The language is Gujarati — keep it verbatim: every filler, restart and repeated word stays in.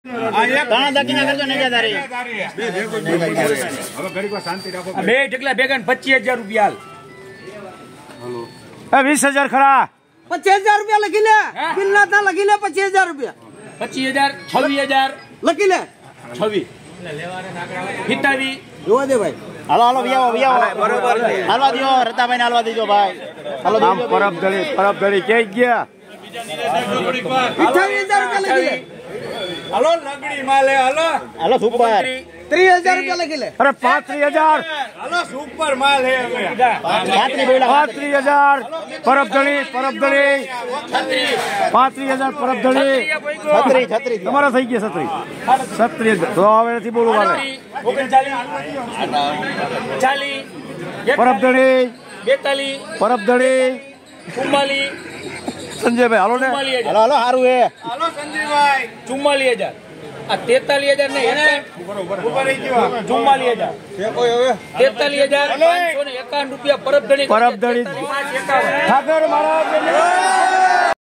બે ઢગલા ભેગા પચીસ હજાર રૂપિયા વીસ હજાર ખરા પચીસ હજાર રૂપિયા લખી લે બિલ ના થા લખી લે પચીસ હજાર રૂપિયા પચીસ હજાર છવ્વીસ હજાર લખી લે છવ્વીસ પિતાવી જોવા દે ભાઈ હાલો હાલો વિયાવો વિયાવો બરોબર હાલવા દો રતાભાઈ ને હાલવા દેજો ભાઈ હાલો આમ પરબ દળી પરબ દળી કે ગયા અઠાવીસ હજાર રૂપિયા લખી લે હાલો લગડી માલે હાલો હાલો સુપર ત્રીસ હજાર રૂપિયા લખી લે અરે પાંત્રીસ હજાર હાલો સુપર માલ હે પાંત્રીસ હજાર પરબ દળી પરબ દળી પાંત્રીસ હજાર પરબ દળી છત્રી છત્રી તમારા થઈ ગયા છત્રી છત્રીસ તો હવે નથી બોલવું મારે ચાલીસ પરબ દળી બેતાલીસ પરબ દળી ચુમ્માલીસ સંજયભાઈ હાલો ને હાલો હાલો સારું હે હાલો સંજયભાઈ ચુમ્માલીસ હજાર આ તેતાલીસ હજાર ને ચુમ્માલીસ હજાર તેતાલીસ હજાર પાંચસો ને એકાવન રૂપિયા પરબ દળી પરબ દળી ઠાકર મહારાજ